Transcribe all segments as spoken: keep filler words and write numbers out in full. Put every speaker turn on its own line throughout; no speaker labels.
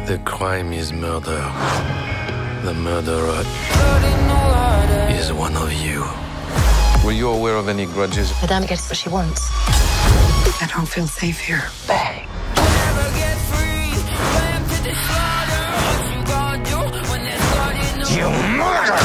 The crime is murder. The murderer is one of you. Were you aware of any grudges?
Madame gets what she wants.
I don't feel safe here.
Bang.
You murder!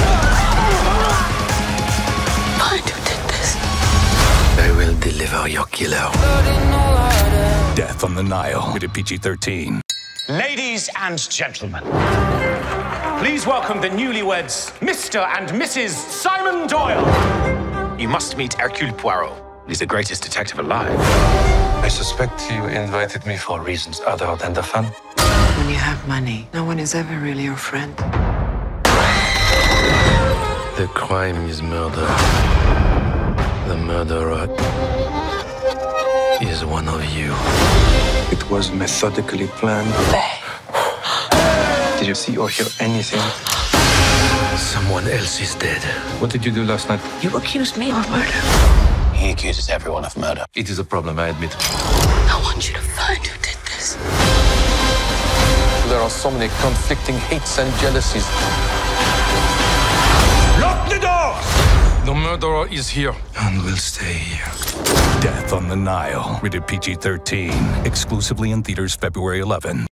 Find who did this.
I will deliver your killer.
Death on the Nile, rated P G thirteen.
Ladies and gentlemen, please welcome the newlyweds, Mister and Missus Simon Doyle. You must meet Hercule Poirot. He's the greatest detective alive.
I suspect you invited me for reasons other than the fun.
When you have money, no one is ever really your friend.
The crime is murder. The murderer is one of you. It was methodically planned. Did you see or hear anything? Someone else is dead. What did you do last night?
You accused me of murder.
He accuses everyone of murder.
It is a problem, I admit.
I want you to find who did this.
There are so many conflicting hates and jealousies.
Lock the doors!
The murderer is here and will stay here.
Death on the Nile, rated P G thirteen. Exclusively in theaters February eleventh.